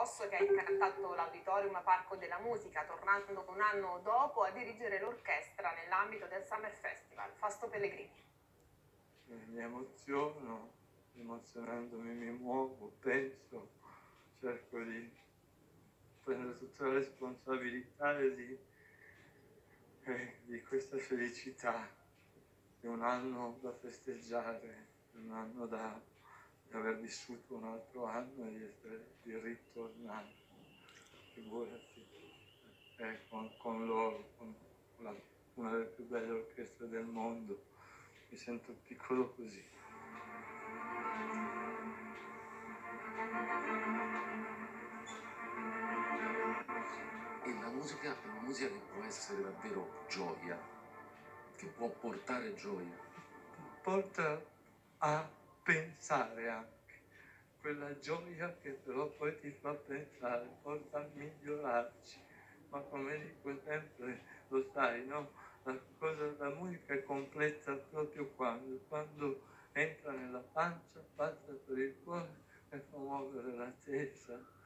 Rosso, che ha incantato l'Auditorium Parco della Musica, tornando un anno dopo a dirigere l'orchestra nell'ambito del Summer Festival. Fausto Pellegrini. Mi emoziono, emozionandomi mi muovo, penso, cerco di prendere tutta la responsabilità di questa felicità, di un anno da festeggiare, di un anno di aver vissuto un altro anno e di ritornare, figurati, con loro, con una delle più belle orchestre del mondo, mi sento piccolo così. E la musica è una musica che può essere davvero gioia, che può portare gioia. Porta a pensare anche, quella gioia che però poi ti fa pensare, porta a migliorarci, ma come dico sempre, lo sai, no? La musica è complessa proprio quando entra nella pancia, passa per il cuore e fa muovere la testa,